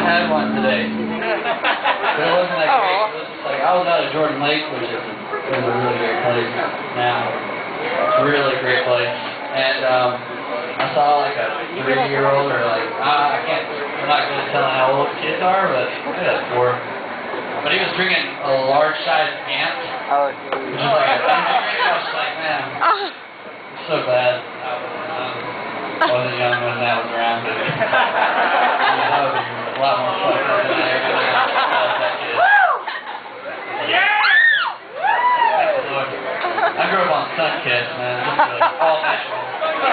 had one today. But it wasn't that great. It was just like, I was out at Jordan Lake, which is a really great place now. It's a really great place. And I saw like a 3-year-old or like, I'm not going to tell how old kids are, but maybe that's 4. But he was drinking a large-sized ant, which is like a energy drink. I was like, man, it's so bad. I wasn't young when that was around. But that would be a lot more fucked up than I ever did that kid. I grew up on Sunkiss, man. Just all natural.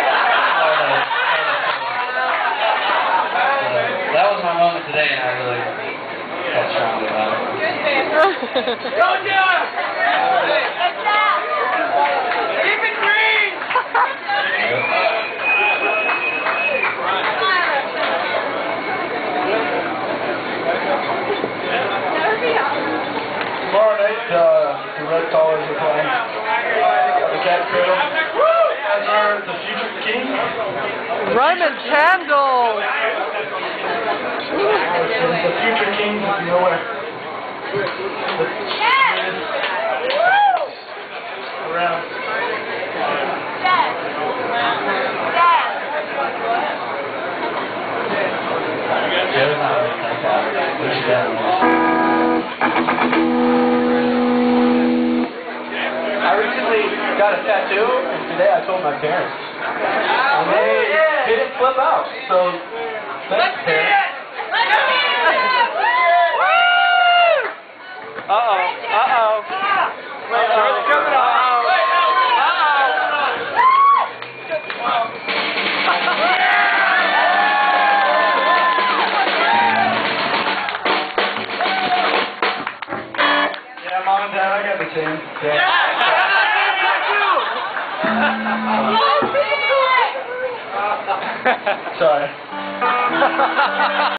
That was my moment today, and I really felt strongly about it. Go, John! Keep it green! Tomorrow night, the Red Collars are playing the Cat Cradle. As are the Future Kings. Roman candles! The Future Kings, if you know where. Around. Joe's not really like that. We should definitely. I recently got a tattoo, and today I told my parents. And they didn't flip out. So, thanks, parents. Uh-oh. Short's coming on. Yeah, Mom and Dad, I got the same. Yeah. Sorry.